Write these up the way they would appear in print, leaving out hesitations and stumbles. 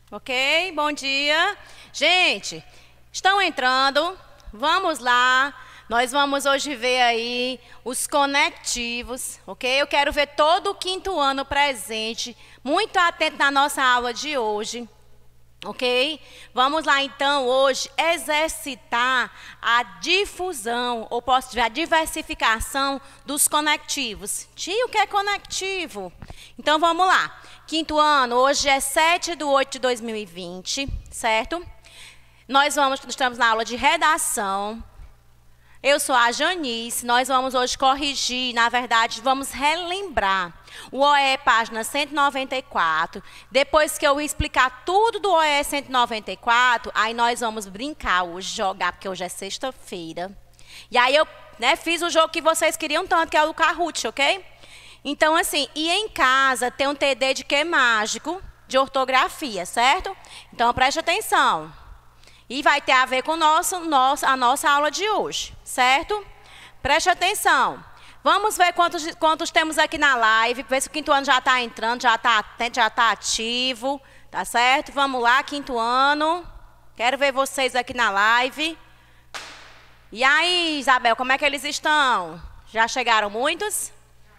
Ok? Bom dia. Gente, estão entrando. Vamos lá. Nós vamos hoje ver aí os conectivos, ok? Eu quero ver todo o quinto ano presente, muito atento na nossa aula de hoje, ok? Vamos lá então hoje exercitar a difusão, ou posso dizer a diversificação dos conectivos. Tio, o que é conectivo? Então vamos lá. Quinto ano, hoje é 7/8/2020, certo? Nós estamos na aula de redação. Eu sou a Janice, nós vamos hoje corrigir, na verdade, vamos relembrar o OE página 194. Depois que eu explicar tudo do OE 194, aí nós vamos brincar hoje, jogar, porque hoje é sexta-feira. E aí eu fiz o jogo que vocês queriam tanto, que é o do Kahoot, ok? Então, assim, e em casa tem um TD de quê mágico? De ortografia, certo? Então, preste atenção. E vai ter a ver com a nossa aula de hoje, certo? Preste atenção. Vamos ver quantos temos aqui na live, ver se o quinto ano já está entrando, já está atento, já está ativo, tá certo? Vamos lá, quinto ano. Quero ver vocês aqui na live. E aí, Isabel, como é que eles estão? Já chegaram muitos?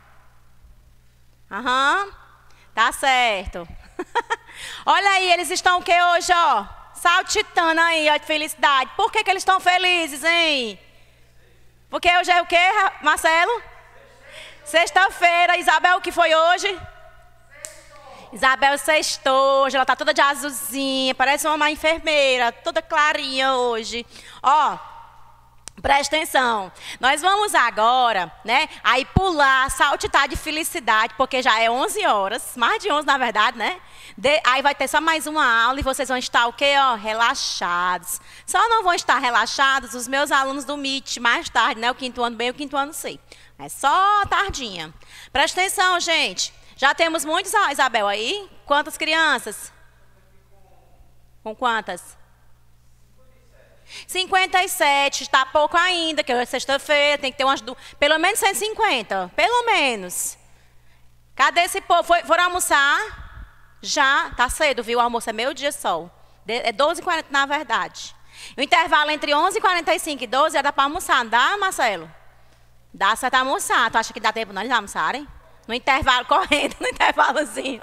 Aham, tá certo. Olha aí, eles estão o que hoje, ó? Saltitando aí, ó, de felicidade. Por que eles estão felizes, hein? Porque hoje é o quê, Marcelo? Sexta-feira. Isabel, o que foi hoje? Sextou. Isabel sextou. Hoje ela tá toda de azulzinha, parece uma enfermeira, toda clarinha hoje. Ó, presta atenção. Nós vamos agora, aí pular, saltitar de felicidade, porque já é 11 horas, mais de 11 na verdade, né? Aí vai ter só mais uma aula e vocês vão estar o quê? Ó, relaxados. Só não vão estar relaxados os meus alunos do MIT mais tarde, né? O quinto ano B e o quinto ano C. É só tardinha. Presta atenção, gente. Já temos muitos, Isabel, aí? Quantas crianças? Com quantas? 57, está pouco ainda, que é sexta-feira, tem que ter pelo menos 150, pelo menos. Cadê esse povo? Foram almoçar? Já, tá cedo, viu? O almoço é meio-dia só. É 12h40 na verdade. O intervalo entre 11h45 e 12 dá para almoçar, não dá, Marcelo? Dá certo almoçar. Tu acha que dá tempo não eles almoçarem? No intervalo, correndo, no intervalozinho.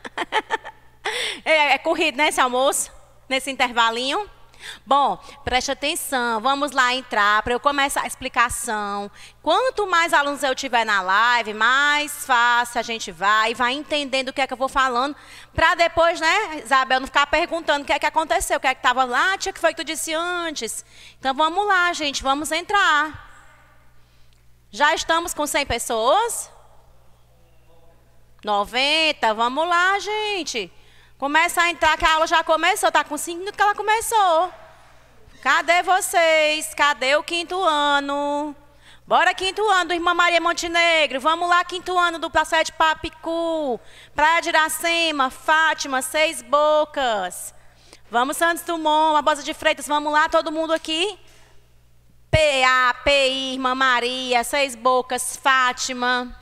É corrido, né, esse almoço? Nesse intervalinho. Bom, preste atenção, vamos lá entrar para eu começar a explicação. Quanto mais alunos eu tiver na live, mais fácil a gente vai entendendo o que é que eu vou falando, para depois, Isabel, não ficar perguntando o que é que aconteceu, o que é que estava lá, tia, o que foi que tu disse antes. Então vamos lá, gente, vamos entrar. Já estamos com 100 pessoas? 90, vamos lá, gente. Começa a entrar, que a aula já começou. Está com 5 minutos que ela começou. Cadê vocês? Cadê o quinto ano? Bora, quinto ano do Irmã Maria Montenegro. Vamos lá, quinto ano do Placete Papicu. Praia de Iracema, Fátima, Seis Bocas. Vamos, Santos Dumont, Barbosa de Freitas. Vamos lá, todo mundo aqui. PA, PI, Irmã Maria, Seis Bocas, Fátima.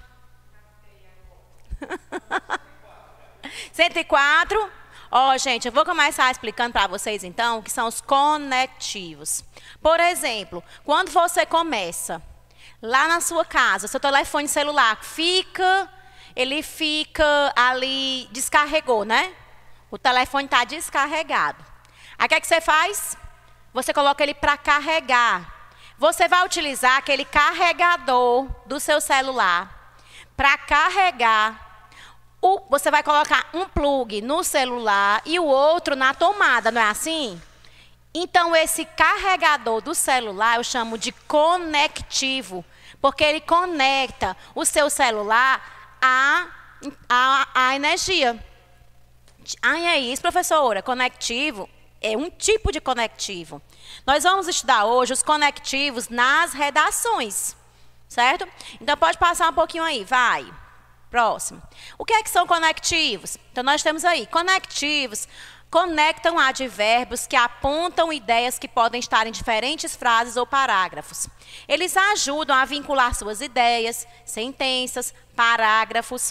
104. Ó, gente, eu vou começar explicando para vocês, então, o que são os conectivos. Por exemplo, quando você começa lá na sua casa, seu telefone celular ele fica ali, descarregou, né? O telefone está descarregado. Aí o que é que você faz? Você coloca ele para carregar. Você vai utilizar aquele carregador do seu celular para carregar. Você vai colocar um plug no celular e o outro na tomada, não é assim? Então, esse carregador do celular eu chamo de conectivo, porque ele conecta o seu celular à energia. Ah, é isso, professora? Conectivo é um tipo de conectivo. Nós vamos estudar hoje os conectivos nas redações, certo? Então, pode passar um pouquinho aí, vai. Próximo. O que é que são conectivos? Então, nós temos aí, conectivos conectam advérbios que apontam ideias que podem estar em diferentes frases ou parágrafos. Eles ajudam a vincular suas ideias, sentenças, parágrafos.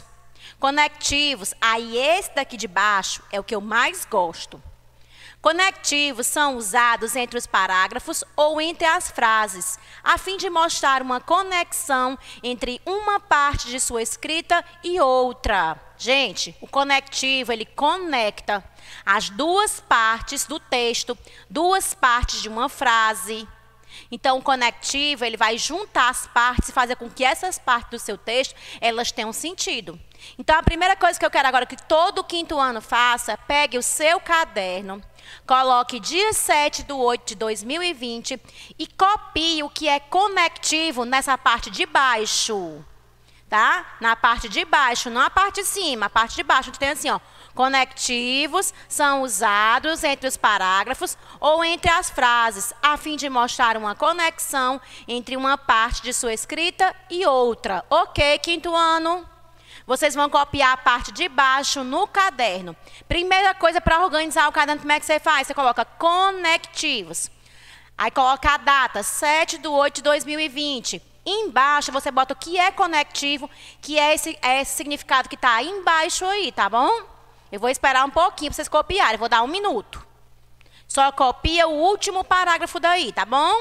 Conectivos, aí esse daqui de baixo é o que eu mais gosto. Conectivos são usados entre os parágrafos ou entre as frases, a fim de mostrar uma conexão entre uma parte de sua escrita e outra. Gente, o conectivo, ele conecta as duas partes do texto, duas partes de uma frase. Então, o conectivo, ele vai juntar as partes e fazer com que essas partes do seu texto, elas tenham sentido. Então, a primeira coisa que eu quero agora que todo o quinto ano faça, pegue o seu caderno, coloque dia 7/8/2020 e copie o que é conectivo nessa parte de baixo. Tá? Na parte de baixo, não a parte de cima, a parte de baixo, onde tem assim, ó. Conectivos são usados entre os parágrafos ou entre as frases, a fim de mostrar uma conexão entre uma parte de sua escrita e outra. Ok, quinto ano? Vocês vão copiar a parte de baixo no caderno. Primeira coisa para organizar o caderno, como é que você faz? Você coloca conectivos. Aí coloca a data, 7/8/2020. Embaixo você bota o que é conectivo, que é esse significado que está aí embaixo aí, tá bom? Eu vou esperar um pouquinho para vocês copiarem, vou dar 1 minuto. Só copia o último parágrafo daí, tá bom?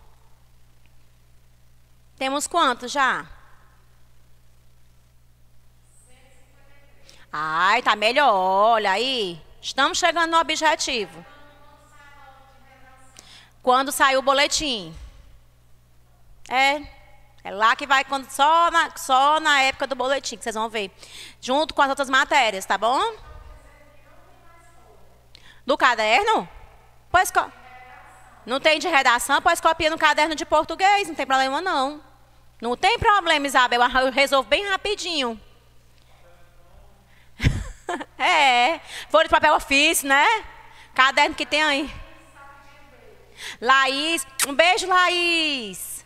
Temos quantos já? Ai, tá melhor, olha aí. Estamos chegando no objetivo. Quando sair o boletim. É lá que vai, só na época do boletim, que vocês vão ver. Junto com as outras matérias, tá bom? Do caderno? Pois, não tem de redação, pois copia no caderno de português, não tem problema não. Não tem problema, Isabel, eu resolvo bem rapidinho. Folha de papel ofício, né? Caderno que tem aí. Laís, um beijo, Laís.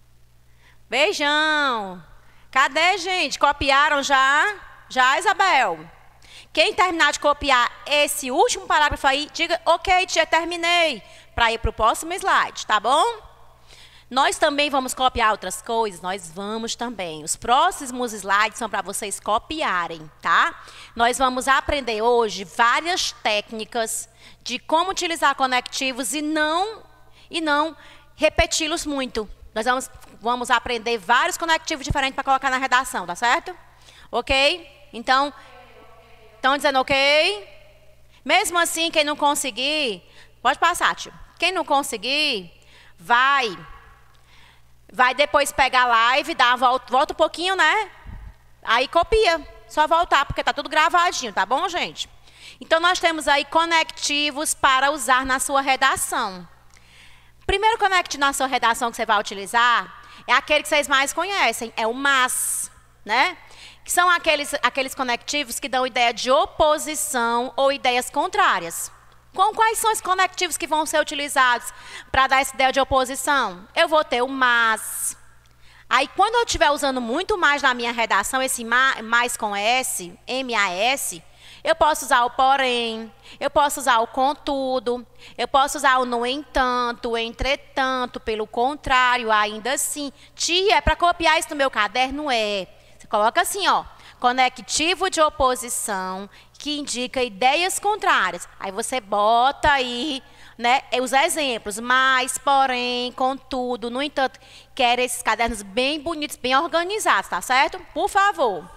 Beijão. Cadê, gente? Copiaram já? Já, Isabel? Quem terminar de copiar esse último parágrafo aí, diga, ok, tia, terminei. Para ir para o próximo slide, tá bom? Nós também vamos copiar outras coisas, nós vamos também. Os próximos slides são para vocês copiarem, tá? Nós vamos aprender hoje várias técnicas de como utilizar conectivos e não repeti-los muito. Nós vamos aprender vários conectivos diferentes para colocar na redação, tá certo? Ok? Então, estão dizendo ok? Mesmo assim, quem não conseguir, pode passar, tio. Quem não conseguir, vai depois pegar a live, dá a volta um pouquinho, né? Aí copia, só voltar, porque tá tudo gravadinho, tá bom, gente? Então, nós temos aí conectivos para usar na sua redação. Primeiro conectivo na sua redação que você vai utilizar é aquele que vocês mais conhecem, é o mas, né? Que são aqueles conectivos que dão ideia de oposição ou ideias contrárias. Quais são os conectivos que vão ser utilizados para dar essa ideia de oposição? Eu vou ter o mas. Aí, quando eu estiver usando muito mais na minha redação, esse mais com S, M-A-S, eu posso usar o porém, eu posso usar o contudo, eu posso usar o no entanto, entretanto, pelo contrário, ainda assim. Tia, é para copiar isso no meu caderno? É. Você coloca assim, ó, conectivo de oposição, que indica ideias contrárias. Aí você bota aí, né, os exemplos, mas, porém, contudo, no entanto. Quero esses cadernos bem bonitos, bem organizados, tá certo? Por favor.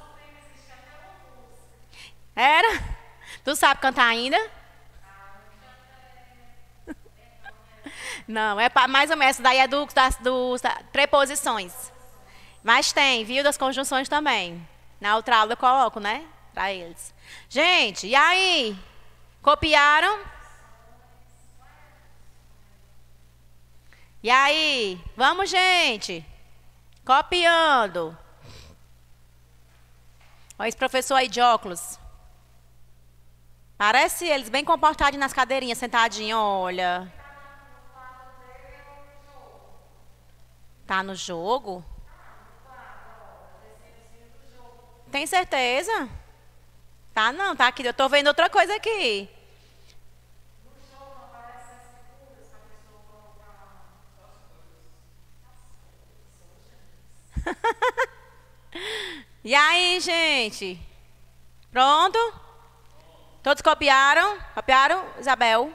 Era? Tu sabe cantar ainda? Não, é mais ou menos, essa daí é das preposições. Mas tem, viu, das conjunções também. Na outra aula eu coloco, né, para eles. Gente, e aí? Copiaram? E aí? Vamos, gente. Copiando. Olha esse professor aí de óculos. Parece eles bem comportados nas cadeirinhas, sentadinhos, olha. Tá no jogo? Tem certeza? Tá não, tá aqui. Eu tô vendo outra coisa aqui. E aí, gente? Pronto? Todos copiaram? Copiaram, Isabel?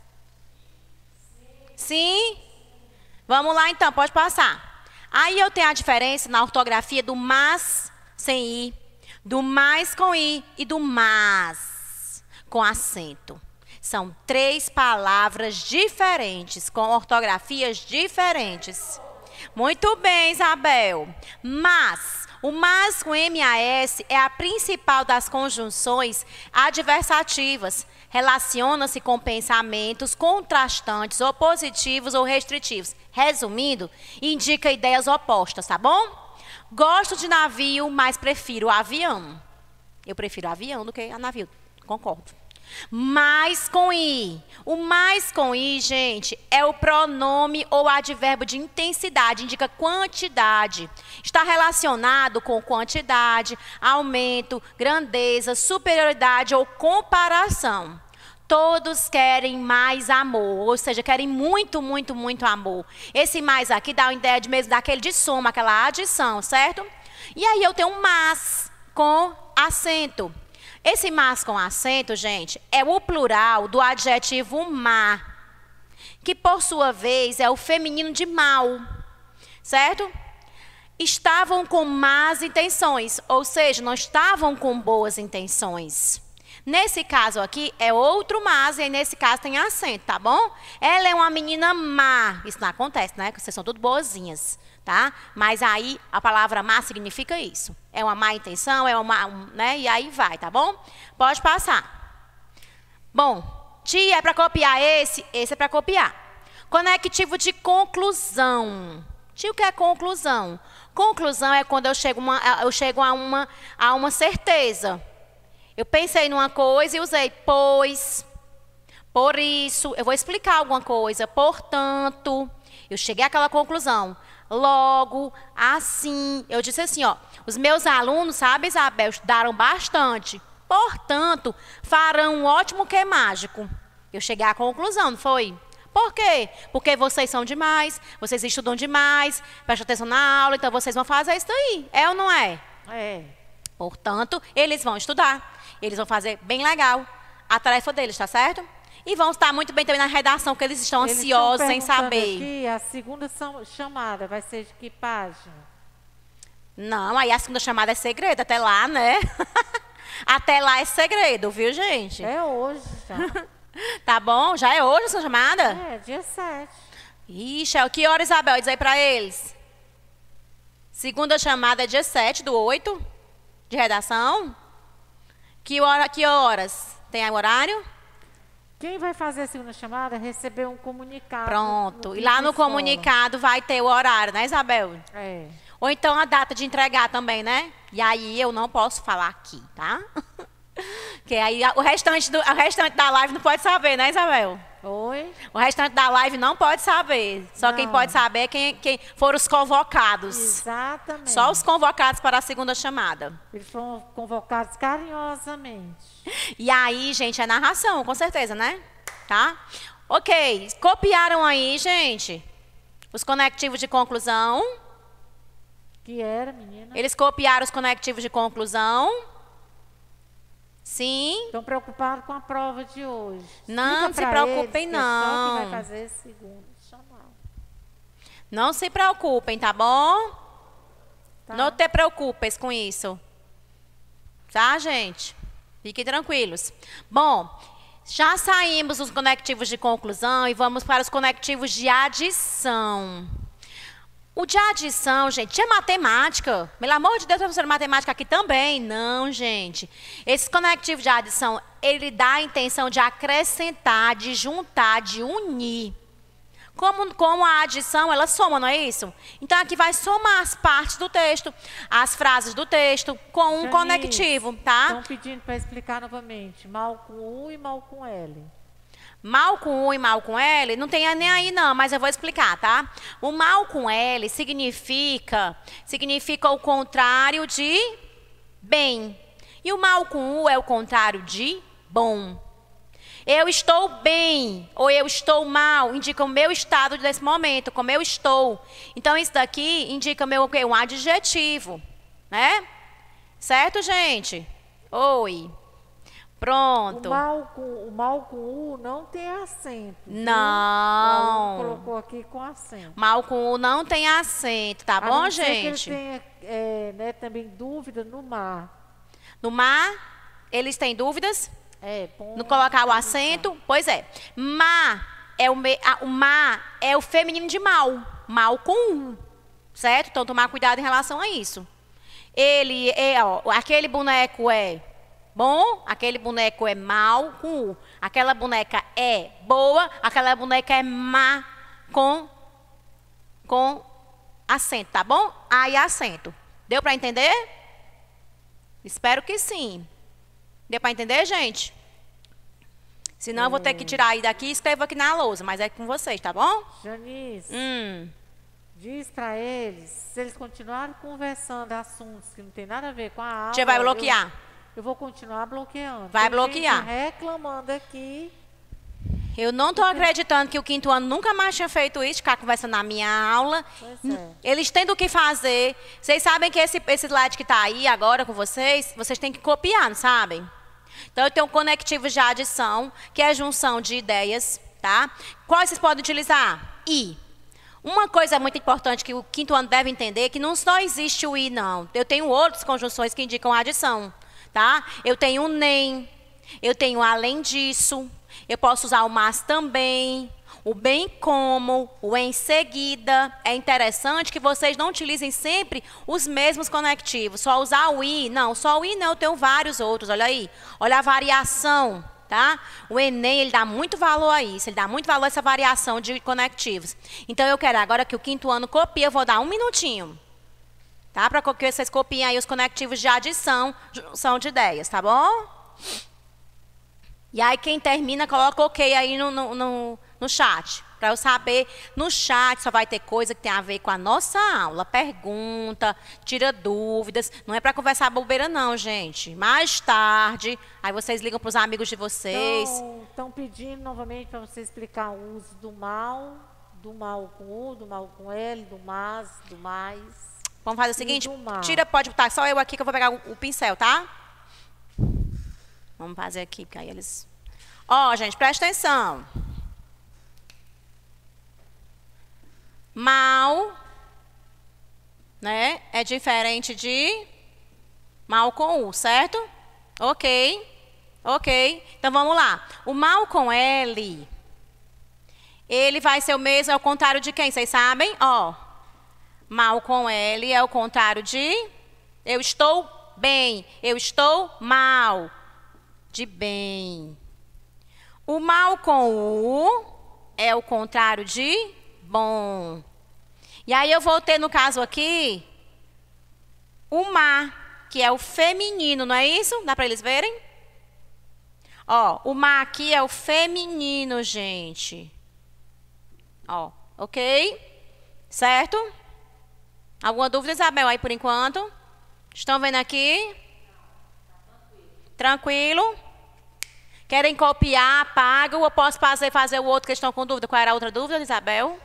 Sim? Vamos lá então, pode passar. Aí eu tenho a diferença na ortografia do mas sem i, do mais com i e do mas com acento. São 3 palavras diferentes, com ortografias diferentes. Muito bem, Isabel. Mas, o mas com MAS é a principal das conjunções adversativas. Relaciona-se com pensamentos contrastantes, opositivos ou restritivos. Resumindo, indica ideias opostas, tá bom? Gosto de navio, mas prefiro avião. Eu prefiro avião do que a navio, concordo. Mais com i. O mais com i, gente, é o pronome ou advérbio de intensidade, indica quantidade. Está relacionado com quantidade, aumento, grandeza, superioridade ou comparação. Todos querem mais amor, ou seja, querem muito, muito, muito amor. Esse mais aqui dá uma ideia de mesmo daquele de soma, aquela adição, certo? E aí eu tenho um mas com acento. Esse mas com acento, gente, é o plural do adjetivo má, que por sua vez é o feminino de mal, certo? Estavam com más intenções, ou seja, não estavam com boas intenções. Nesse caso aqui é outro mas, e nesse caso tem acento, tá bom? Ela é uma menina má. Isso não acontece, né? Vocês são tudo boazinhas, tá? Mas aí a palavra má significa isso. É uma má intenção, é uma, né? E aí vai, tá bom? Pode passar. Bom, tia, é para copiar esse é para copiar. Conectivo de conclusão. Tia, o que é conclusão? Conclusão é quando eu chego a uma certeza. Eu pensei numa coisa e usei pois, por isso, eu vou explicar alguma coisa, portanto, eu cheguei àquela conclusão. Logo, assim, eu disse assim, ó, os meus alunos, sabe, Isabel, estudaram bastante, portanto, farão um ótimo que mágico. Eu cheguei à conclusão, não foi? Por quê? Porque vocês são demais, vocês estudam demais, prestam atenção na aula, então vocês vão fazer isso daí. É ou não é? É. Portanto, eles vão estudar. Eles vão fazer bem legal a tarefa deles, tá certo? E vão estar muito bem também na redação, porque eles estão ansiosos em saber. Aqui, a segunda chamada vai ser de que página? Não, aí a segunda chamada é segredo, até lá, né? Até lá é segredo, viu, gente? É hoje já. Tá bom? Já é hoje essa chamada? É, dia 7. Ixi, que hora, Isabel? Diz aí pra eles. Segunda chamada é dia 7 do 8 de redação. Que horas? Tem aí o horário? Quem vai fazer a segunda chamada receber um comunicado. Pronto. E lá no comunicado vai ter o horário, né, Isabel? É. Ou então a data de entregar também, né? E aí eu não posso falar aqui, tá? Porque aí o restante da live não pode saber, né, Isabel? Oi? O restante da live não pode saber. Só quem pode saber é quem foram os convocados. Exatamente. Só os convocados para a segunda chamada. Eles foram convocados carinhosamente. E aí, gente, é narração, com certeza, né? Tá? Ok. Copiaram aí, gente, os conectivos de conclusão. Que era, menina? Eles copiaram os conectivos de conclusão. Sim. Estão preocupados com a prova de hoje. Não se preocupem, não. É só que vai fazer esse segundo chamado. Não se preocupem, tá bom? Tá. Não te preocupes com isso. Tá, gente? Fiquem tranquilos. Bom, já saímos dos conectivos de conclusão e vamos para os conectivos de adição. O de adição, gente, é matemática. Pelo amor de Deus, professora, matemática aqui também. Não, gente. Esse conectivo de adição, ele dá a intenção de acrescentar, de juntar, de unir. Como a adição, ela soma, não é isso? Então, aqui vai somar as partes do texto, as frases do texto, com um conectivo, tá? Estão pedindo para explicar novamente. Mal com U e mal com L. Mal com U e mal com L, não tem nem aí não, mas eu vou explicar, tá? O mal com L significa o contrário de bem. E o mal com U é o contrário de bom. Eu estou bem ou eu estou mal, indica o meu estado nesse momento, como eu estou. Então, isso daqui indica um adjetivo, né? Certo, gente? Oi. Pronto. O mal com U não tem acento. Viu? Não. Colocou aqui com acento. Mal com U não tem acento, tá bom, A não ser gente? que ele tenha né, também dúvida no mar. No mar, eles têm dúvidas? Ponto, No colocar o acento? Pois é. O mar é o feminino de mal. Mal com U. Certo? Então, tomar cuidado em relação a isso. Aquele boneco é bom, aquele boneco é mal com U. Aquela boneca é boa, aquela boneca é má com acento, tá bom? A e acento. Deu para entender? Espero que sim. Deu para entender, gente? Senão eu vou ter que tirar aí daqui e escrevo aqui na lousa, mas é com vocês, tá bom? Janice, diz para eles, se eles continuarem conversando assuntos que não tem nada a ver com a aula... Você vai bloquear? Eu vou continuar bloqueando. Vai tem bloquear. Gente reclamando aqui. Eu não estou acreditando que o quinto ano nunca mais tinha feito isso, ficar conversando na minha aula. Pois é. Eles têm do que fazer. Vocês sabem que esse slide que está aí agora com vocês têm que copiar, não sabem? Então, eu tenho conectivos de adição, que é a junção de ideias, tá? Quais vocês podem utilizar? I. Uma coisa muito importante que o quinto ano deve entender é que não só existe o I, não. Eu tenho outras conjunções que indicam adição, tá? Eu tenho o nem, eu tenho além disso, eu posso usar o mas também, o bem como, o em seguida. É interessante que vocês não utilizem sempre os mesmos conectivos. Só usar o i. Não, só o i não, eu tenho vários outros, olha aí. Olha a variação, tá? O Enem, ele dá muito valor a isso, ele dá muito valor a essa variação de conectivos. Então, eu quero agora que o quinto ano copie, eu vou dar 1 minutinho. Tá? Para que vocês copiem aí os conectivos de adição, junção de ideias, tá bom? E aí, quem termina, coloca ok aí no chat, para eu saber. No chat só vai ter coisa que tem a ver com a nossa aula. Pergunta, tira dúvidas. Não é para conversar bobeira não, gente. Mais tarde, aí vocês ligam para os amigos de vocês. Estão pedindo novamente para você explicar o uso do mal com U, do mal com L, do mas, do mais. Vamos fazer o seguinte, pode botar só eu aqui que eu vou pegar o pincel, tá? Vamos fazer aqui, porque aí eles... Ó, gente, presta atenção. Mal, né, é diferente de mal com U, certo? Ok. Então, vamos lá. O mal com L, ele vai ser o mesmo, é o contrário de quem? Vocês sabem? Ó, mal com L é o contrário de eu estou bem, eu estou mal, de bem. O mal com U é o contrário de bom. E aí eu vou ter, no caso aqui, o má, que é o feminino, não é isso? Dá para eles verem? Ó, o má aqui é o feminino, gente. Ó, ok? Certo? Alguma dúvida, Isabel, aí por enquanto? Estão vendo aqui? Tranquilo? Querem copiar, apagam, ou posso fazer o outro que estão com dúvida? Qual era a outra dúvida, Isabel?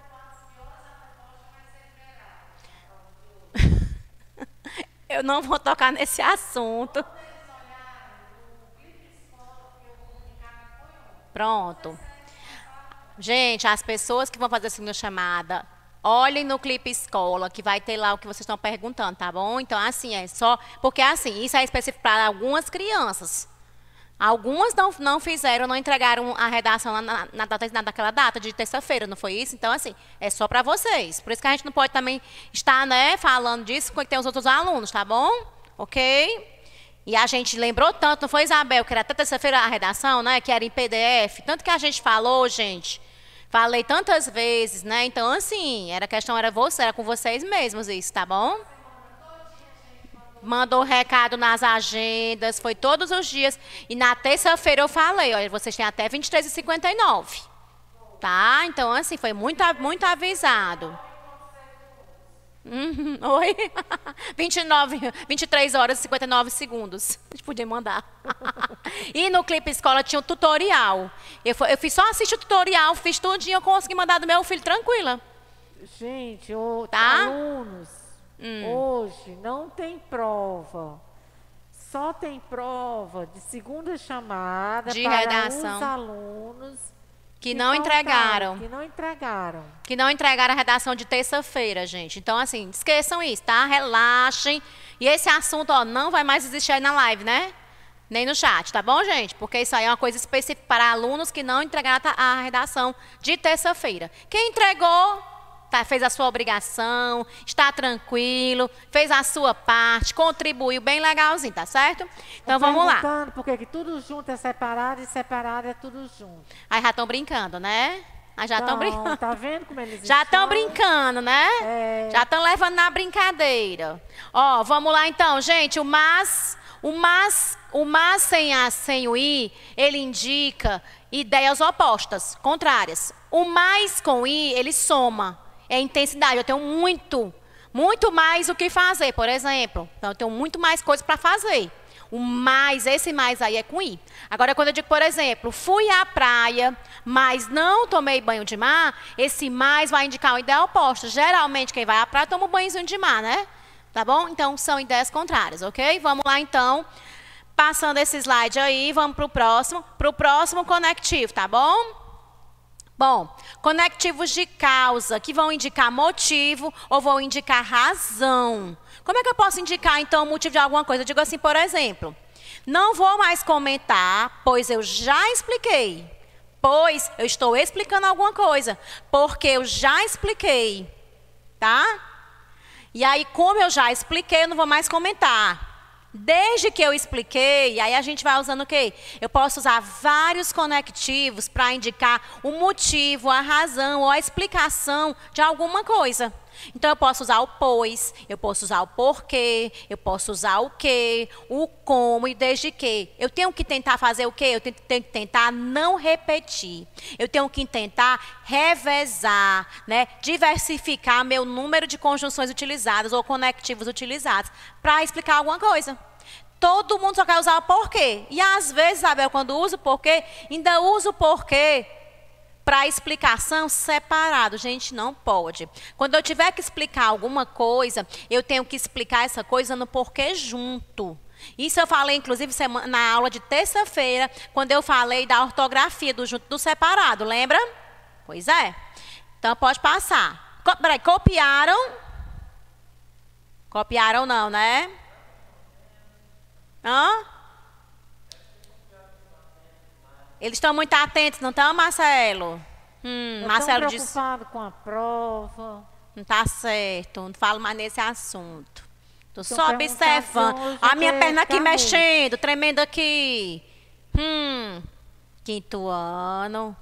Eu não vou tocar nesse assunto. Pronto. Gente, as pessoas que vão fazer a segunda chamada, olhem no Clipe Escola, que vai ter lá o que vocês estão perguntando, tá bom? Então, assim, é só... Porque, assim, isso é específico para algumas crianças. Algumas não fizeram, não entregaram a redação naquela data de terça-feira, não foi isso? Então, assim, é só para vocês. Por isso que a gente não pode também estar, né, falando disso porque tem os outros alunos, tá bom? Ok? E a gente lembrou tanto, não foi, Isabel, que era até terça-feira a redação, né, que era em PDF. Tanto que a gente falou, gente, falei tantas vezes, né? Então, assim, era com vocês mesmos isso, tá bom? Mandou recado nas agendas, foi todos os dias. E na terça-feira eu falei, olha, vocês têm até 23h59. Tá? Então, assim, foi muito avisado. Oi? 23 horas e 59 segundos. A gente podia mandar. E no Clipe Escola tinha um tutorial. Eu só assisti o tutorial, fiz tudinho, eu consegui mandar do meu filho tranquila. Gente, tá? alunos... Hoje não tem prova. só tem prova de segunda chamada De para redação. os alunos Que não entregaram. Que não entregaram. Que não entregaram a redação de terça-feira, gente. Então, assim, esqueçam isso, tá? Relaxem. E esse assunto, ó, não vai mais existir aí na live, né? Nem no chat, tá bom, gente? Porque isso aí é uma coisa específica para alunos que não entregaram a redação de terça-feira. Quem entregou, fez a sua obrigação, está tranquilo, fez a sua parte, contribuiu bem legalzinho, tá certo? Então, vamos lá. Porque que tudo junto é separado e separado é tudo junto. Aí já estão brincando, né? Aí já estão brincando. Tá vendo como eles Já estão brincando, né? É. Já estão levando na brincadeira. Ó, vamos lá então, gente. O mas sem o i, ele indica ideias opostas, contrárias. O mais com i, ele soma. É intensidade. Eu tenho muito mais o que fazer, por exemplo. Então, eu tenho muito mais coisas para fazer. O mais, esse mais aí é com i. Agora, quando eu digo, por exemplo, fui à praia, mas não tomei banho de mar, esse mais vai indicar uma ideia oposta. Geralmente, quem vai à praia toma um banhozinho de mar, né? Tá bom? Então, são ideias contrárias, ok? Vamos lá, então. Passando esse slide aí, vamos para o próximo. Para o próximo conectivo, tá bom? Bom, conectivos de causa, que vão indicar motivo ou vão indicar razão. Como é que eu posso indicar, então, o motivo de alguma coisa? Eu digo assim, por exemplo, não vou mais comentar, pois eu já expliquei. Pois eu estou explicando alguma coisa, porque eu já expliquei, tá? E aí, como eu já expliquei, eu não vou mais comentar. Desde que eu expliquei, aí a gente vai usando o quê? Eu posso usar vários conectivos para indicar o motivo, a razão ou a explicação de alguma coisa. Então, eu posso usar o pois, eu posso usar o porquê, eu posso usar o que, o como e desde que. Eu tenho que tentar fazer o quê? Eu tenho que tentar não repetir. Eu tenho que tentar revezar, né? Diversificar meu número de conjunções utilizadas ou conectivos utilizados para explicar alguma coisa. Todo mundo só quer usar o porquê. E às vezes, Isabel, quando uso o porquê, ainda uso o porquê para explicação separado. Gente, não pode. Quando eu tiver que explicar alguma coisa, eu tenho que explicar essa coisa no porquê junto. Isso eu falei, inclusive, na aula de terça-feira, quando eu falei da ortografia do junto do separado, lembra? Pois é. Então, pode passar. Peraí, copiaram? Copiaram não, né? Hã? Eles estão muito atentos, não estão, Marcelo? Marcelo disse... preocupado com a prova. Não está certo, não falo mais nesse assunto. Estou só observando. A minha perna aqui mexendo, tremendo aqui. Quinto ano.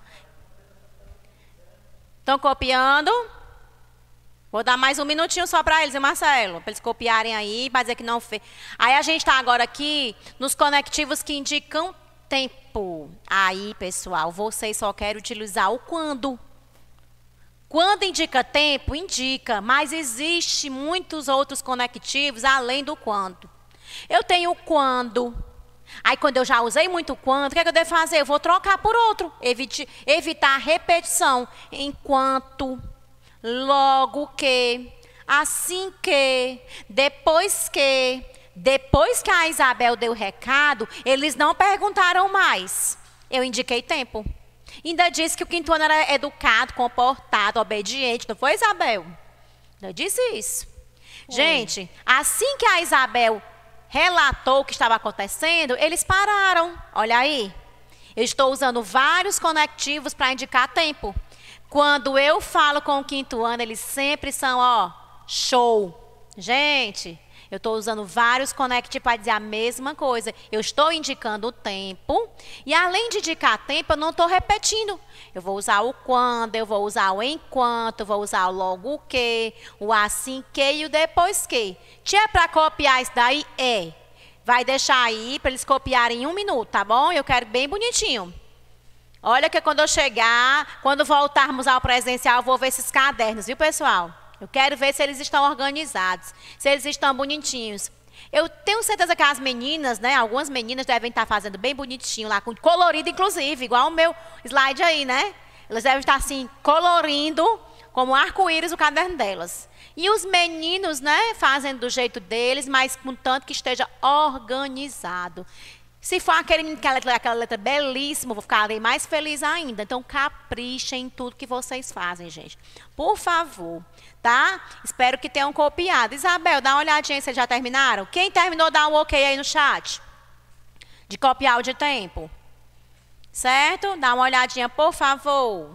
Estão copiando? Vou dar mais um minutinho só para eles, hein, Marcelo? Para eles copiarem aí, para dizer que não fez. Aí a gente está agora aqui nos conectivos que indicam tempo. Aí, pessoal, vocês só querem utilizar o quando. Quando indica tempo, indica, mas existe muitos outros conectivos além do quando. Eu tenho o quando. Aí, quando eu já usei muito quando, o que é que eu devo fazer? Eu vou trocar por outro. Evitar repetição. Enquanto, logo que, assim que, depois que. Depois que a Isabel deu o recado, eles não perguntaram mais. Eu indiquei tempo. Ainda disse que o quinto ano era educado, comportado, obediente. Não foi, Isabel? Eu disse isso. Gente, assim que a Isabel relatou o que estava acontecendo, eles pararam. Olha aí. Eu estou usando vários conectivos para indicar tempo. Quando eu falo com o quinto ano, eles sempre são, ó, show. Gente... Eu estou usando vários conectivos para dizer a mesma coisa. Eu estou indicando o tempo. E além de indicar tempo, eu não estou repetindo. Eu vou usar o quando, eu vou usar o enquanto, eu vou usar o logo que, o assim que e o depois que. Tia, para copiar isso daí? Vai deixar aí para eles copiarem em 1 minuto, tá bom? Eu quero bem bonitinho. Olha que quando eu chegar, quando voltarmos ao presencial, eu vou ver esses cadernos, viu, pessoal? Eu quero ver se eles estão organizados, se eles estão bonitinhos. Eu tenho certeza que as meninas, né, algumas meninas devem estar fazendo bem bonitinho lá, com colorido inclusive, igual o meu slide aí, né? Elas devem estar assim, colorindo como arco-íris o caderno delas. E os meninos, né, fazem do jeito deles, mas contanto que esteja organizado. Se for aquela letra belíssima, eu vou ficar ali mais feliz ainda. Então, caprichem em tudo que vocês fazem, gente. Por favor, tá? Espero que tenham copiado. Isabel, dá uma olhadinha se vocês já terminaram. Quem terminou, dá um ok aí no chat. De copiar o de tempo. Certo? Dá uma olhadinha, por favor.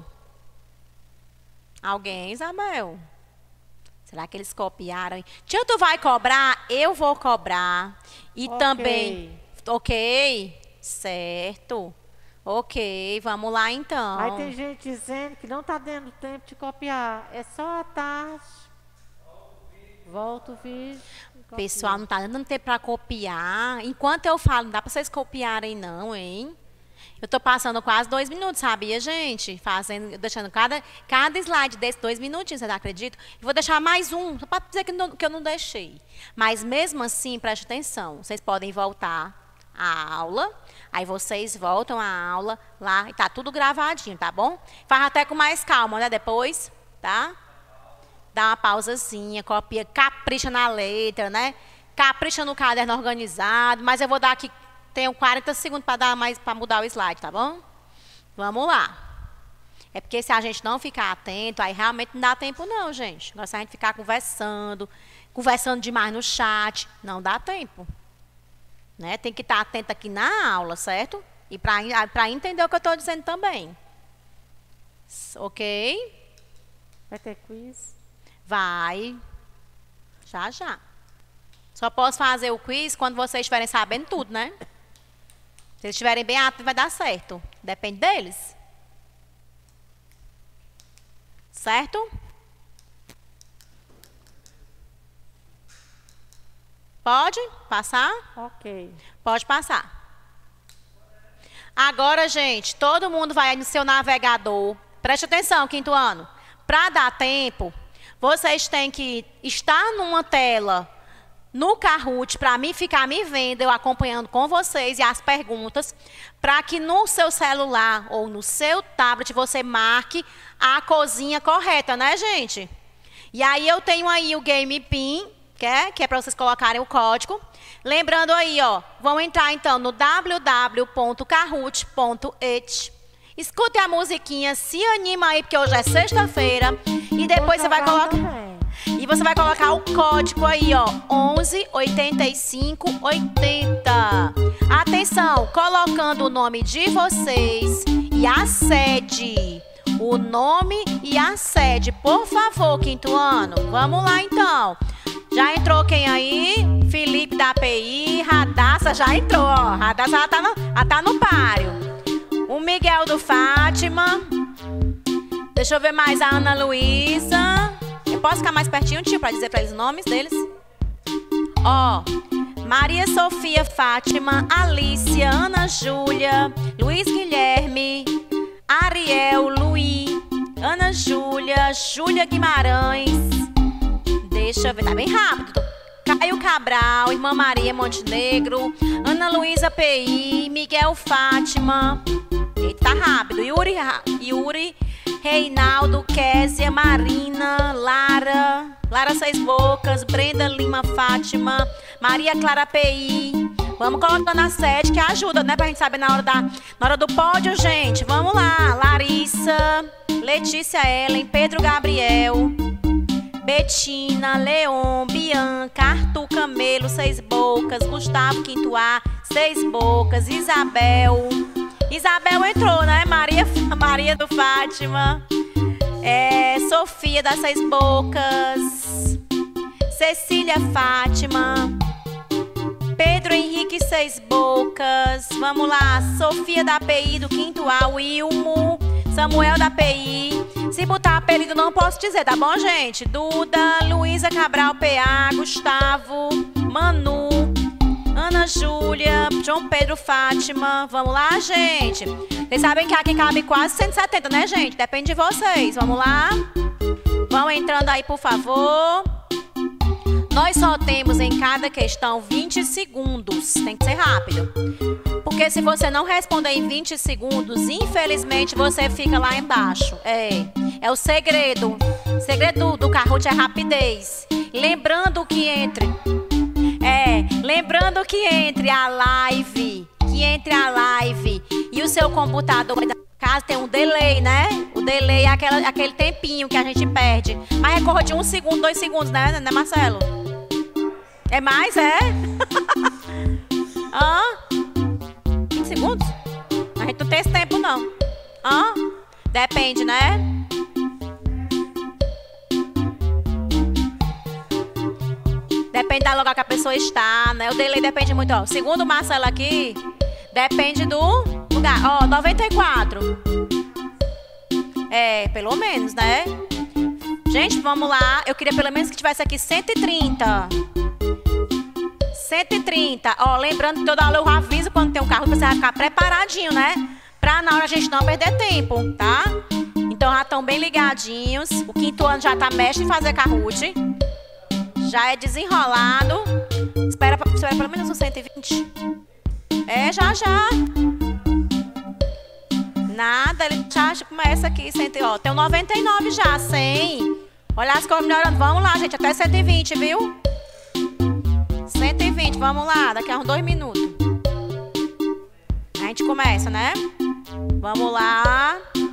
Alguém, Isabel? Será que eles copiaram? Tio, tu vai cobrar? Eu vou cobrar. E também... Ok? Certo. Ok, vamos lá então. Aí tem gente dizendo que não está dando tempo de copiar. É só a tarde. Volta o vídeo. Pessoal, não está dando tempo para copiar. Enquanto eu falo, não dá para vocês copiarem não, hein? Eu estou passando quase 2 minutos, sabia, gente? Deixando cada slide desse 2 minutinhos, vocês acreditam? E vou deixar mais um, só para dizer que eu não deixei. Mas mesmo assim, preste atenção, vocês podem voltar à aula, aí vocês voltam à aula lá e tá tudo gravadinho, tá bom? Faz até com mais calma, né? Depois, tá? Dá uma pausazinha, copia, capricha na letra, né? Capricha no caderno organizado, mas eu vou dar aqui, tenho 40 segundos para mudar o slide, tá bom? Vamos lá. É porque se a gente não ficar atento, aí realmente não dá tempo não, gente. Agora se a gente ficar conversando demais no chat, não dá tempo. Né? Tem que estar atento aqui na aula, certo? E para entender o que eu estou dizendo também. Ok? Vai ter quiz? Vai. Já, já. Só posso fazer o quiz quando vocês estiverem sabendo tudo, né? Se eles estiverem bem atentos, vai dar certo. Depende deles. Certo? Pode passar? Ok. Pode passar. Agora, gente, todo mundo vai no seu navegador. Preste atenção, quinto ano. Para dar tempo, vocês têm que estar numa tela no Kahoot, para mim ficar me vendo, eu acompanhando com vocês e as perguntas, para que no seu celular ou no seu tablet você marque a cozinha correta, né, gente? E aí eu tenho aí o Game Pin, que é para vocês colocarem o código. Lembrando aí, ó, vão entrar então no www.kahoot.it. Escute a musiquinha, se anima aí, porque hoje é sexta-feira. E depois você vai colocar... E você vai colocar o código aí, ó, 11 85 80. Atenção, colocando o nome de vocês e a sede. O nome e a sede, por favor, quinto ano. Vamos lá, então. Já entrou quem aí? Felipe da API, Radassa já entrou, ó. Radassa já tá no páreo. O Miguel do Fátima. Deixa eu ver mais a Ana Luísa. Eu posso ficar mais pertinho, tio, para dizer para eles os nomes deles? Ó, Maria Sofia Fátima, Alicia, Ana Júlia, Luiz Guilherme, Ariel, Luí, Ana Júlia, Júlia Guimarães. Deixa eu ver, tá bem rápido. Caio Cabral, Irmã Maria Montenegro, Ana Luísa PI, Miguel Fátima. Eita, tá rápido. Yuri, Reinaldo, Késia, Marina, Lara Seis Bocas, Brenda Lima Fátima, Maria Clara PI. Vamos colocando a sede que ajuda, né? Pra gente saber na hora do pódio, gente. Vamos lá. Larissa, Letícia Ellen, Pedro Gabriel, Betina, Leon, Bianca, Arthur Camelo, Seis Bocas, Gustavo Quinto A, Seis Bocas, Isabel. Isabel entrou, né? Maria do Fátima. Sofia das Seis Bocas. Cecília Fátima. Pedro Henrique Seis Bocas. Vamos lá. Sofia da API do Quinto A. Wilmo. Samuel da API. Se botar apelido não posso dizer, tá bom, gente? Duda, Luísa Cabral PA, Gustavo, Manu, Ana Júlia, João Pedro Fátima. Vamos lá, gente? Vocês sabem que aqui cabe quase 170, né, gente? Depende de vocês. Vamos lá? Vão entrando aí, por favor. Nós só temos em cada questão 20 segundos. Tem que ser rápido. Porque se você não responder em 20 segundos, infelizmente você fica lá embaixo. É o segredo. segredo do Kahoot é rapidez. Lembrando que entre a live, e o seu computador da casa tem um delay, né? O delay é aquele tempinho que a gente perde. Mas recorre de 1 segundo, 2 segundos, né, Marcelo? É mais, é? 20 segundos? A gente não tem esse tempo, não. Depende, né? Depende da lugar que a pessoa está, né? O delay depende muito, ó. Segundo o Marcelo aqui, depende do lugar. 94. Pelo menos, né? Gente, vamos lá. Eu queria pelo menos que tivesse aqui 130. 130. Lembrando que toda aula eu aviso quando tem um carro, você vai ficar preparadinho, né? Pra na hora a gente não perder tempo, tá? Então já estão bem ligadinhos. O 5º ano já tá mestre em fazer Kahoot. Já é desenrolado. Espera pelo menos uns 120. Já. Nada, ele já começa aqui. Tem um 99 já, 100. Olha as coisas melhorando. Vamos lá, gente, até 120, viu? 120, vamos lá, daqui a uns 2 minutos. A gente começa, né? Vamos lá.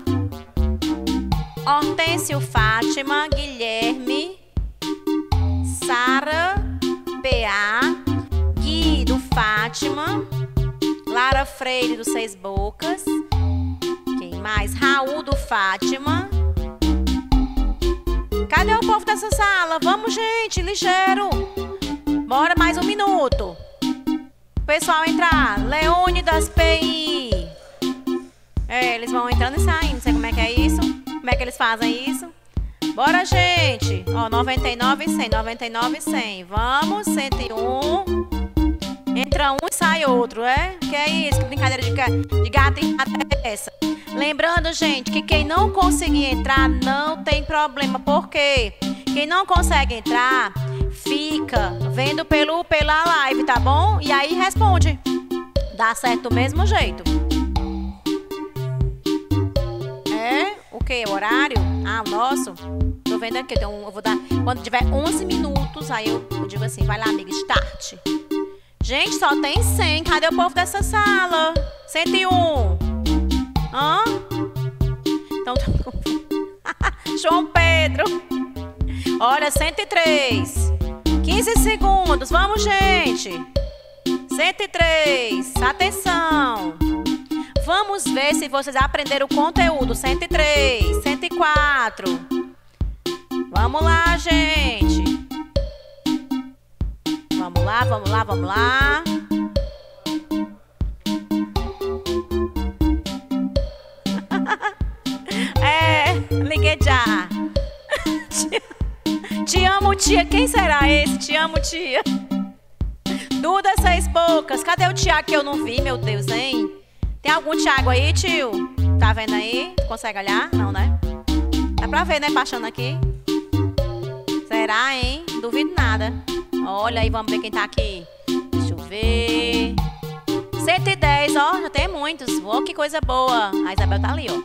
Hortêncio, Fátima, Guilherme, Sara, PA, Gui do Fátima, Lara Freire do 6 Bocas. Quem mais? Raul do Fátima. Cadê o povo dessa sala? Vamos, gente, ligeiro. Bora mais 1 minuto. O pessoal entrar. Leônidas, PI. Eles vão entrando e saindo. Não sei como é que é isso. Como é que eles fazem isso? Bora, gente. 99 e 100. 99 e 100. Vamos, 101. Entra um e sai outro, Que é isso? Que brincadeira de gato e rato é essa? Lembrando, gente, que quem não conseguir entrar não tem problema. Por quê? Quem não consegue entrar, fica vendo pela live, tá bom? E aí responde. Dá certo do mesmo jeito. O quê? O horário? O nosso? Tô vendo aqui. Eu vou dar... Quando tiver 11 minutos, aí eu digo assim, vai lá, amiga, start. Gente, só tem 100. Cadê o povo dessa sala? 101. Então, João Pedro. Olha, 103. 15 segundos. Vamos, gente. 103. Atenção. Vamos ver se vocês aprenderam o conteúdo. 103. 104. Vamos lá, gente. Vamos lá. Liguei já. Te amo, tia. Quem será esse? Te amo, tia. Duda 6 Bocas. Cadê o Tiago que eu não vi, meu Deus, hein? Tem algum Tiago aí, tio? Tá vendo aí? Consegue olhar? Não, né? Dá pra ver, né? Baixando aqui. Será, hein? Duvido nada. Olha aí, vamos ver quem tá aqui. Deixa eu ver. 110, já tem muitos. Que coisa boa. A Isabel tá ali,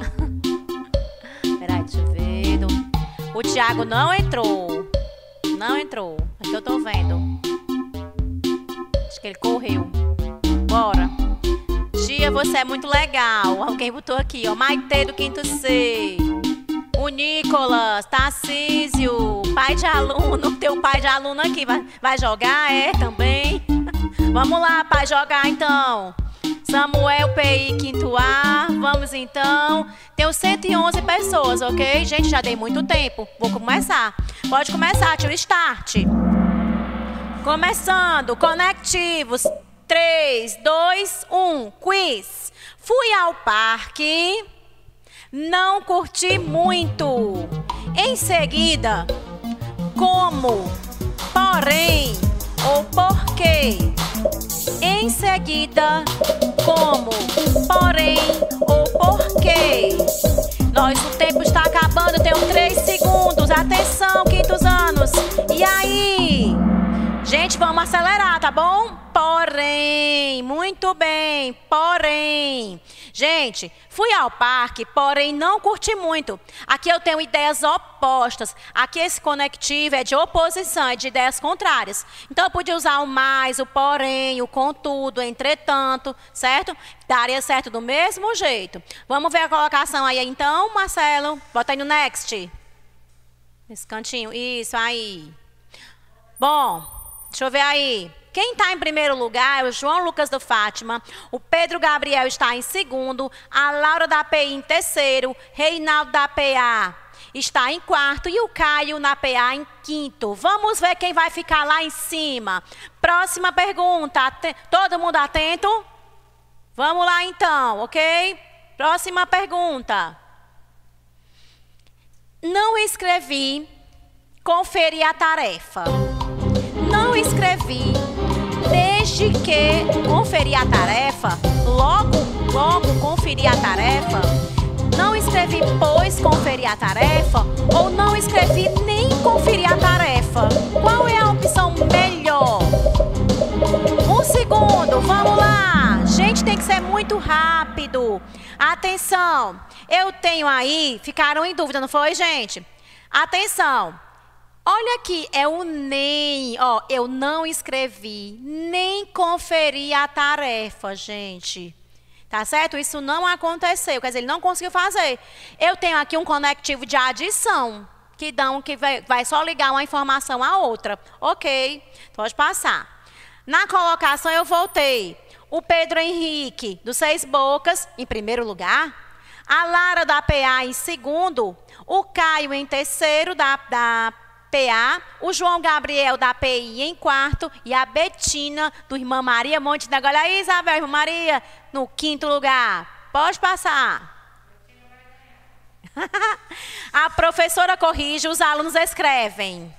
Peraí, deixa eu ver. O Thiago não entrou. Aqui eu tô vendo. Acho que ele correu. Bora. Tia, você é muito legal. Alguém botou aqui, Maitê do 5º C. O Nicolas, Tarcísio, pai de aluno. Tem um pai de aluno aqui. Vai jogar? Também. Vamos lá, pai, jogar então. Samuel, PI, 5º A. Vamos então. Tenho 111 pessoas, ok? Gente, já dei muito tempo. Vou começar. Pode começar, tio. Start. Começando. Conectivos. 3, 2, 1. Quiz. Fui ao parque. Não curti muito. Em seguida, como, porém ou porquê. Em seguida, como, porém ou porquê. O tempo está acabando, tenho 3 segundos. Atenção, 5º anos. E aí? Gente, vamos acelerar, tá bom? Porém. porém, muito bem, porém. Gente, fui ao parque, porém não curti muito. Aqui eu tenho ideias opostas. Aqui esse conectivo é de oposição, é de ideias contrárias. Então eu podia usar o mais, o porém, o contudo, entretanto, certo? Daria certo do mesmo jeito. Vamos ver a colocação aí então, Marcelo? Bota aí no next. Nesse cantinho, isso aí. Bom, deixa eu ver aí. Quem está em primeiro lugar é o João Lucas do Fátima, o Pedro Gabriel está em segundo, a Laura da PI em terceiro, Reinaldo da PA está em quarto e o Caio na PA em quinto. Vamos ver quem vai ficar lá em cima. Próxima pergunta. Todo mundo atento? Vamos lá então, ok? Próxima pergunta. Não escrevi, conferi a tarefa. Não escrevi, desde que conferi a tarefa, logo conferi a tarefa. Não escrevi, pois conferi a tarefa, ou não escrevi, nem conferi a tarefa. Qual é a opção melhor? Um segundo, vamos lá. Gente, tem que ser muito rápido. Atenção, eu tenho aí, ficaram em dúvida, não foi, gente? Atenção. Olha aqui, é o nem, ó, eu não escrevi, nem conferi a tarefa, gente. Tá certo? Isso não aconteceu, quer dizer, ele não conseguiu fazer. Eu tenho aqui um conectivo de adição, que vai só ligar uma informação à outra. Ok, pode passar. Na colocação eu voltei. O Pedro Henrique, do Seis Bocas, em primeiro lugar. A Lara da PA em segundo. O Caio em terceiro, da PA, o João Gabriel da PI em quarto e a Betina do Irmã Maria Montenegro. Olha aí, Isabel, Irmã Maria, no quinto lugar. Pode passar. A professora corrige, os alunos escrevem.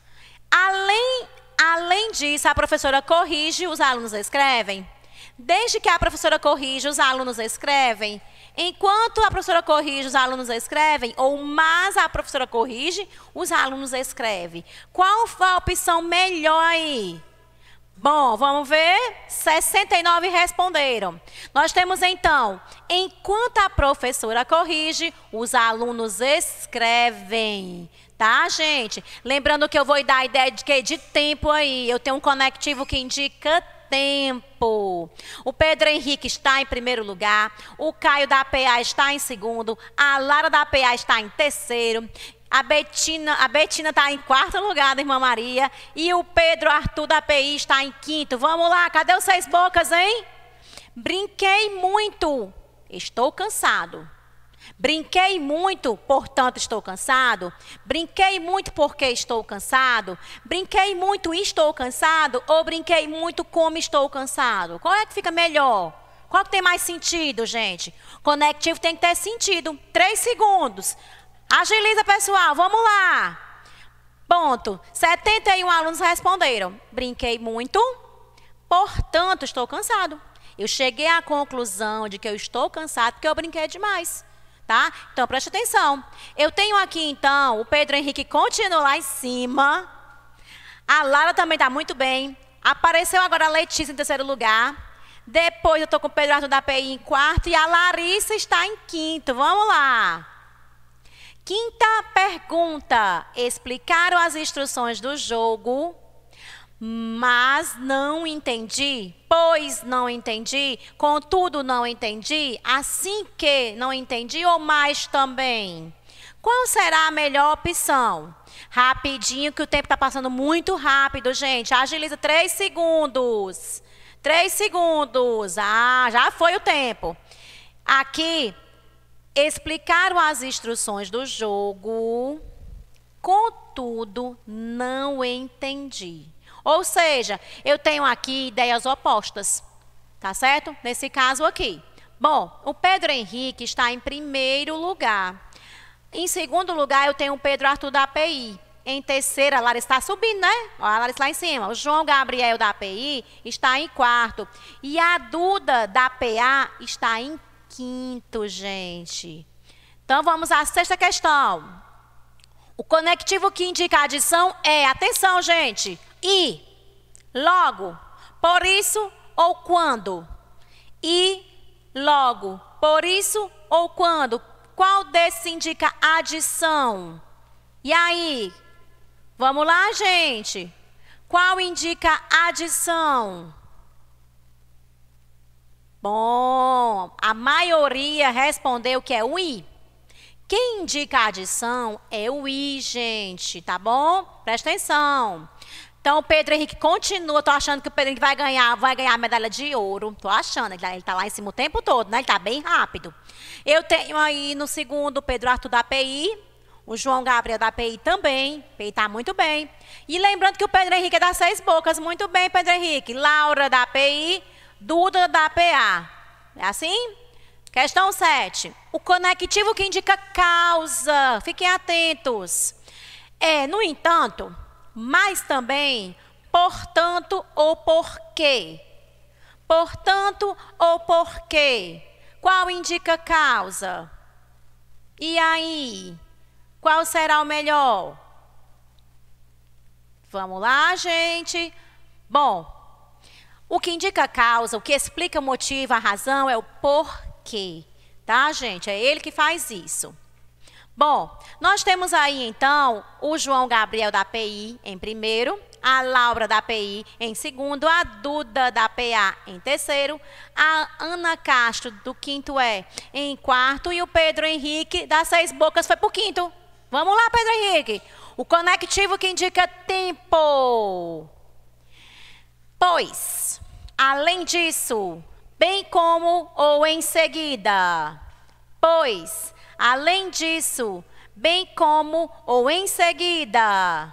Além disso, a professora corrige, os alunos escrevem. Desde que a professora corrige, os alunos escrevem. Enquanto a professora corrige, os alunos escrevem, ou mas a professora corrige, os alunos escrevem. Qual foi a opção melhor aí? Bom, vamos ver. 69 responderam. Nós temos então, enquanto a professora corrige, os alunos escrevem. Tá, gente? Lembrando que eu vou dar a ideia de tempo aí. Eu tenho um conectivo que indica tempo. O Pedro Henrique está em primeiro lugar, o Caio da PA está em segundo, a Lara da PA está em terceiro, a Betina está em quarto lugar, da Irmã Maria, e o Pedro Arthur da PI está em quinto. Vamos lá, cadê os Seis Bocas, hein? Brinquei muito, estou cansado. Brinquei muito, portanto estou cansado. Brinquei muito porque estou cansado. Brinquei muito e estou cansado. Ou brinquei muito como estou cansado. Qual é que fica melhor? Qual que tem mais sentido, gente? Conectivo tem que ter sentido. 3 segundos. Agiliza, pessoal. Vamos lá. Ponto. 71 alunos responderam. Brinquei muito, portanto estou cansado. Eu cheguei à conclusão de que eu estou cansado porque eu brinquei demais. Tá? Então, preste atenção. Eu tenho aqui, então, o Pedro Henrique continua lá em cima. A Lara também está muito bem. Apareceu agora a Letícia em terceiro lugar. Depois eu estou com o Pedro Arthur da PI em quarto. E a Larissa está em quinto. Vamos lá. Quinta pergunta. Explicaram as instruções do jogo, mas não entendi, pois não entendi, contudo não entendi, assim que não entendi ou mais também. Qual será a melhor opção? Rapidinho, que o tempo está passando muito rápido, gente. Agiliza 3 segundos. 3 segundos. Ah, já foi o tempo. Aqui, explicaram as instruções do jogo, contudo não entendi. Ou seja, eu tenho aqui ideias opostas, tá certo? Nesse caso aqui. Bom, o Pedro Henrique está em primeiro lugar. Em segundo lugar, eu tenho o Pedro Arthur da PI. Em terceiro, a Larissa está subindo, né? Ó, a Larissa lá em cima. O João Gabriel da PI está em quarto. E a Duda da PA está em quinto, gente. Então, vamos à sexta questão. O conectivo que indica a adição é, atenção, gente, e, logo, por isso ou quando? E logo. Por isso ou quando? Qual desses indica adição? E aí? Vamos lá, gente. Qual indica adição? Bom, a maioria respondeu que é o I. Quem indica adição é o I, gente, tá bom? Presta atenção. Então, o Pedro Henrique continua. Tô achando que o Pedro Henrique vai ganhar a medalha de ouro. Tô achando. Ele tá lá em cima o tempo todo, né? Ele tá bem rápido. Eu tenho aí no segundo o Pedro Arthur da API. O João Gabriel da API também. API tá muito bem. E lembrando que o Pedro Henrique é das 6 bocas. Muito bem, Pedro Henrique. Laura da API. Duda da APA. É assim? Questão 7. O conectivo que indica causa. Fiquem atentos. É, no entanto, mas também, portanto ou porquê. Portanto ou porquê. Qual indica causa? E aí? Qual será o melhor? Vamos lá, gente. Bom, o que indica causa, o que explica o motivo, a razão, é o porquê. Tá, gente? É ele que faz isso. Bom, nós temos aí, então, o João Gabriel da API em primeiro, a Laura da API em segundo, a Duda da APA em terceiro, a Ana Castro do quinto E em quarto e o Pedro Henrique das 6 bocas foi por quinto. Vamos lá, Pedro Henrique. O conectivo que indica tempo. Pois, além disso, bem como ou em seguida. Pois, além disso, bem como ou em seguida.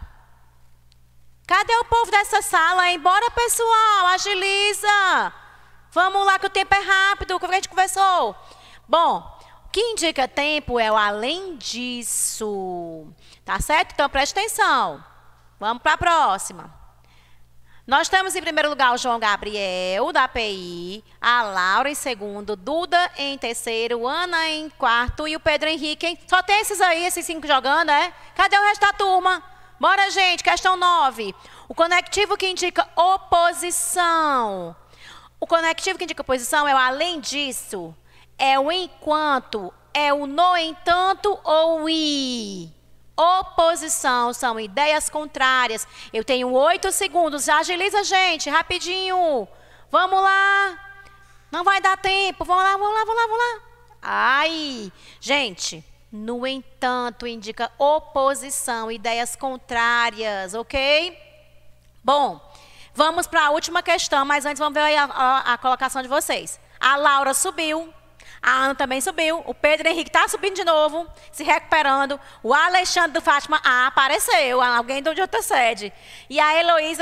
Cadê o povo dessa sala? Embora, pessoal, agiliza. Vamos lá que o tempo é rápido, como a gente conversou. Bom, o que indica tempo é o além disso. Tá certo? Então, preste atenção. Vamos para a próxima. Nós temos em primeiro lugar o João Gabriel, da API, a Laura em segundo, Duda em terceiro, Ana em quarto e o Pedro Henrique. Hein? Só tem esses aí, esses 5 jogando, é? Cadê o resto da turma? Bora, gente, questão 9. O conectivo que indica oposição. O conectivo que indica oposição é o além disso, é o enquanto, é o no entanto ou e. Oposição são ideias contrárias. Eu tenho 8 segundos. Agiliza, gente, rapidinho. Vamos lá. Não vai dar tempo. Vamos lá, vamos lá, vamos lá, vamos lá. Ai, gente, no entanto, indica oposição, ideias contrárias, ok? Bom, vamos para a última questão, mas antes vamos ver aí a colocação de vocês. A Laura subiu. A Ana também subiu, o Pedro Henrique está subindo de novo, se recuperando. O Alexandre do Fátima apareceu, alguém de outra sede. E a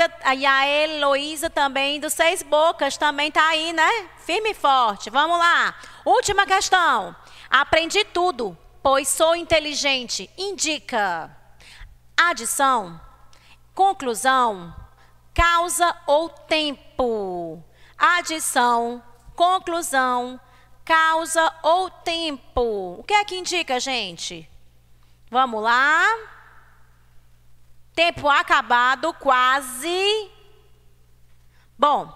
Heloísa também do 6 bocas também está aí, né? Firme e forte. Vamos lá. Última questão. Aprendi tudo, pois sou inteligente. Indica adição, conclusão, causa ou tempo. Adição, conclusão, causa ou tempo. O que é que indica, gente? Vamos lá. Tempo acabado, quase. Bom,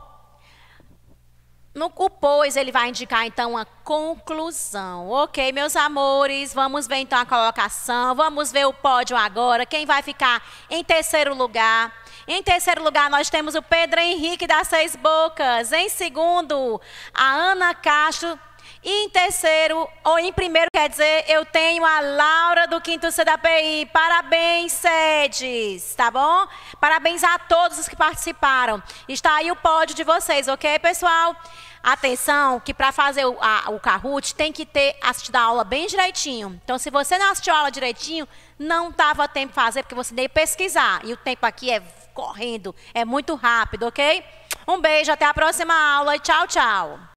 no pois ele vai indicar, então, a conclusão. Ok, meus amores, vamos ver, então, a colocação. Vamos ver o pódio agora. Quem vai ficar em terceiro lugar? Em terceiro lugar, nós temos o Pedro Henrique das 6 bocas. Em segundo, a Ana Castro. E em terceiro, ou em primeiro, quer dizer, eu tenho a Laura do quinto C da API. Parabéns, sedes, tá bom? Parabéns a todos os que participaram. Está aí o pódio de vocês, ok, pessoal? Atenção, que para fazer o Kahoot tem que ter assistido a aula bem direitinho. Então, se você não assistiu a aula direitinho, não dava tempo de fazer, porque você tem que pesquisar. E o tempo aqui é correndo, é muito rápido, ok? Um beijo, até a próxima aula e tchau, tchau.